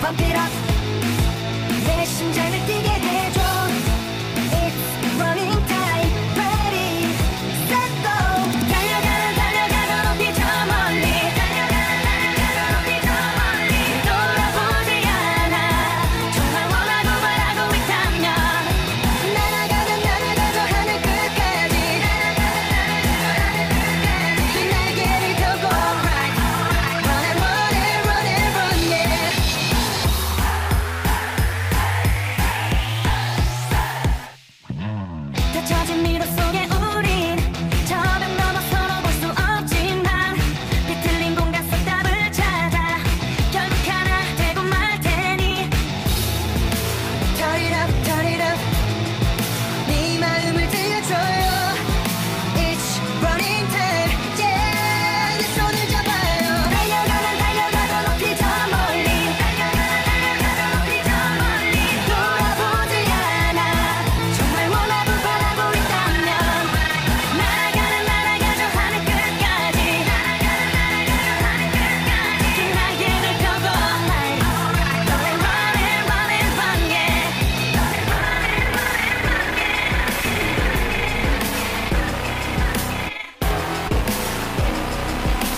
Pump it up. 내 심장을 뛰게 해줘. It's running time. Ready, set, go. 달려가는 달려가는 높이 저 멀리. 달려가는 높이 저 멀리. 돌아보지 않아. 정말 원하고 바라고 있다면 날아가는 날아가죠 하늘 끝까지. 그 날개를 펴고 right. Run and run and run and run yeah. 닫혀진 미로 속에 우린 저벽 넘어 서로 볼 수 없지만 비틀린 공간 속 답을 찾아 결국 하나 되고 말 테니 Turn it up 네 마음을 들려줘요 It's running time yeah 내 손을 잡아요 달려가는 달려가도 높이 저 멀리 달려가는 높이 저 멀리 돌아보지 않아 정말 원하고 바라고 있다면 날아가는 날아가죠 하늘 끝까지 그 날개를 펴고 Run and run and run yeah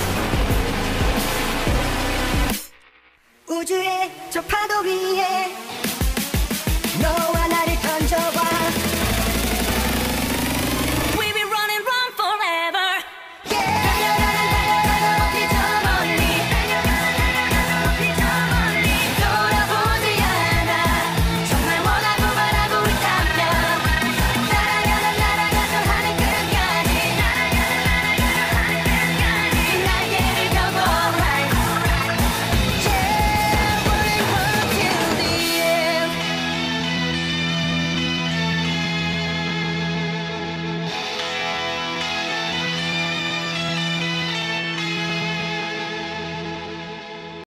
우주의 저 파도 위에